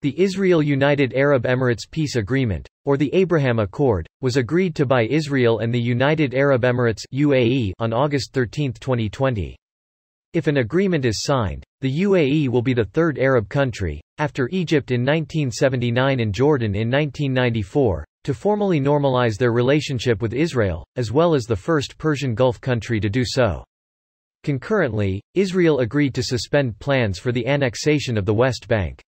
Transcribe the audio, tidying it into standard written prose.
The Israel-United Arab Emirates Peace Agreement, or the Abraham Accord, was agreed to by Israel and the United Arab Emirates (UAE) on August 13, 2020. If an agreement is signed, the UAE will be the third Arab country, after Egypt in 1979 and Jordan in 1994, to formally normalize their relationship with Israel, as well as the first Persian Gulf country to do so. Concurrently, Israel agreed to suspend plans for the annexation of the West Bank.